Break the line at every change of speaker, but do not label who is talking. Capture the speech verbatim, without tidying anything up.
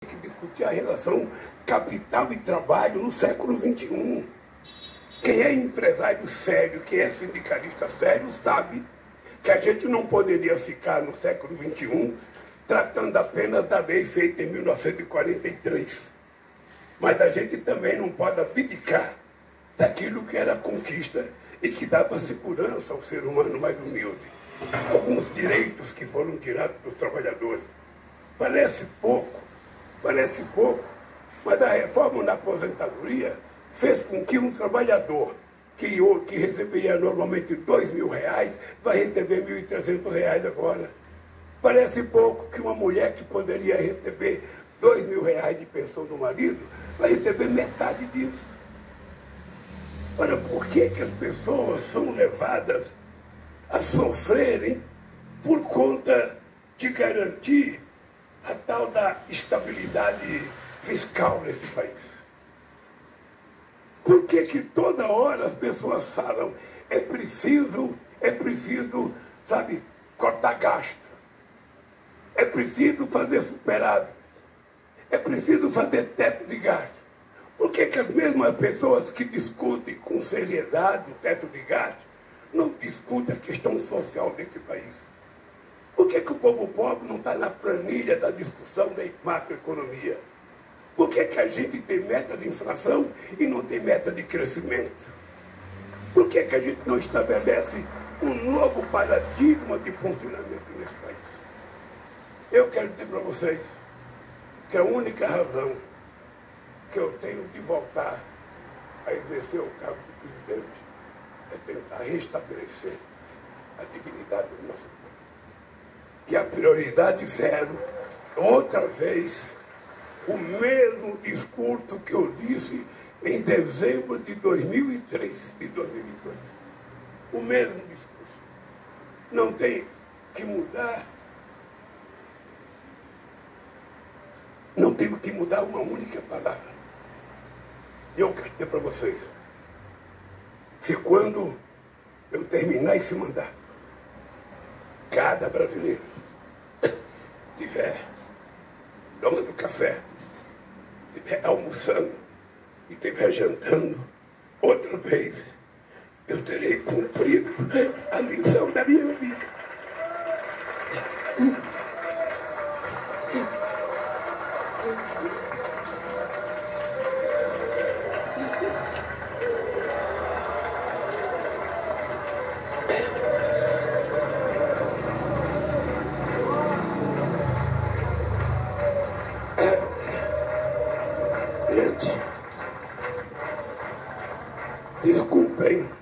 que discutir a relação capital e trabalho no século vinte e um. Quem é empresário sério, quem é sindicalista sério, sabe que a gente não poderia ficar no século vinte e um tratando apenas da lei feita em mil novecentos e quarenta e três. Mas a gente também não pode abdicar daquilo que era conquista e que dava segurança ao ser humano mais humilde. Alguns direitos que foram tirados dos trabalhadores. Parece pouco, parece pouco, mas a reforma na aposentadoria fez com que um trabalhador que, que receberia normalmente dois mil reais vai receber mil e trezentos reais agora. Parece pouco que uma mulher que poderia receber dois mil reais de pensão do marido vai receber metade disso. Ora, por que que as pessoas são levadas a sofrerem por conta de garantir a tal da estabilidade fiscal nesse país? Por que que toda hora as pessoas falam é preciso, é preciso, sabe, cortar gasto, é preciso fazer superávit, é preciso fazer teto de gasto? Por que que as mesmas pessoas que discutem com seriedade o teto de gasto não discutem a questão social desse país? Por que que o povo pobre não está na planilha da discussão da macroeconomia? Por que que a gente tem meta de inflação e não tem meta de crescimento? Por que que a gente não estabelece um novo paradigma de funcionamento nesse país? Eu quero dizer para vocês que a única razão que eu tenho de voltar a exercer o cargo de presidente é tentar restabelecer a dignidade do nosso povo. E a prioridade zero, outra vez, o mesmo discurso que eu disse em dezembro de dois mil e três, de dois mil e dois. O mesmo discurso. Não tem que mudar. Não tem que mudar uma única palavra. E eu quero dizer para vocês que quando eu terminar esse mandato, cada brasileiro tiver tomando café, estiver almoçando e estiver jantando, outra vez, eu terei cumprido a missão da minha vida. Gente, desculpem.